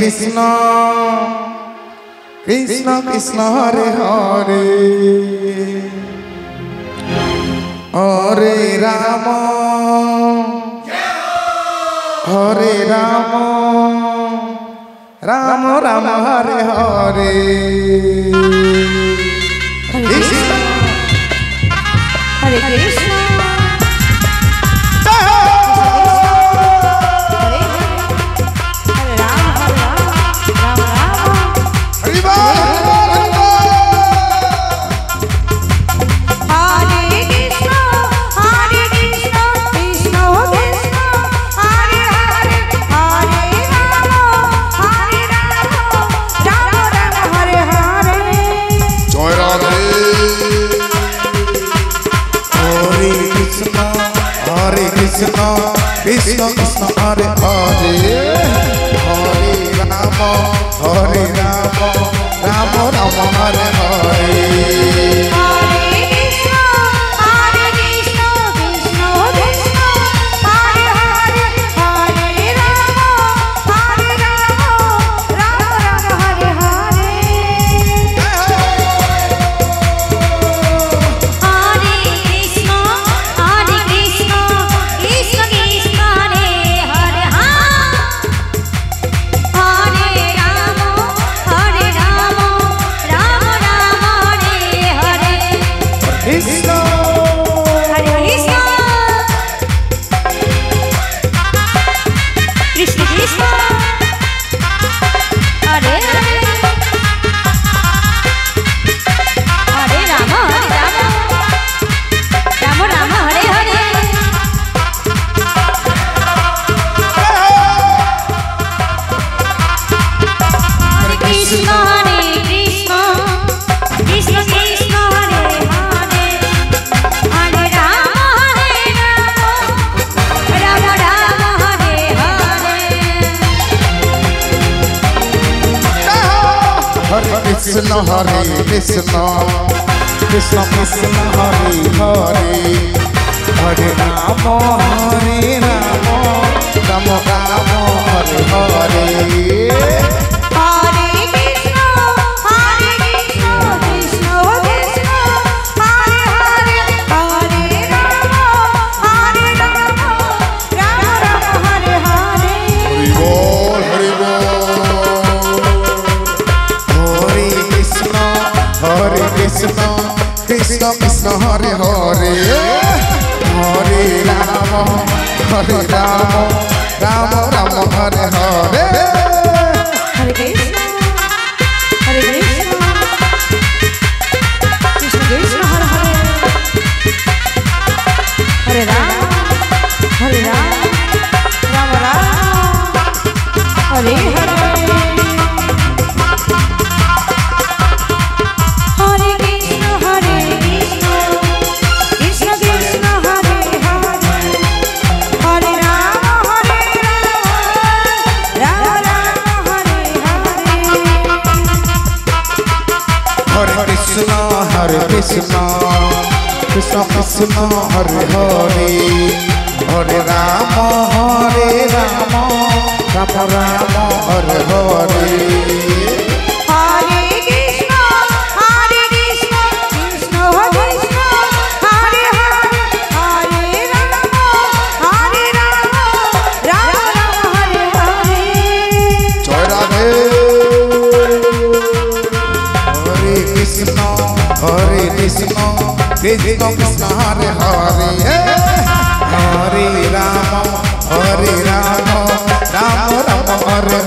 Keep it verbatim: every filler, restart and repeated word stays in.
Krishna Krishna Krishna Hare Hare Hare Ram Hare Ram Ram Ram Hare Hare Krishna Hare Krishna Krishna Krishna Hare Hare Hare Ram Hare Ram Ram Ram Hare Hare Krishna Hare Krishna Krishna Krishna Hare Hare Hare Ram Hare Ram Ram Ram Hare Hare Krishna Krishna Krishna Hare Hare Hare Ram Hare Ram Ram Ram Hare Hare Hare Krishna Hare Krishna Krishna Krishna Hare Hare Hare Ram Hare Ram Ram Ram Hare Hare Krishna Hare Krishna Krishna Krishna Hare Hare Hare Ram Hare Ram Ram Ram Hare Hare Hare Krishna Krishna Krishna Hare Hare Hare Ram Hare Ram Ram Ram Hare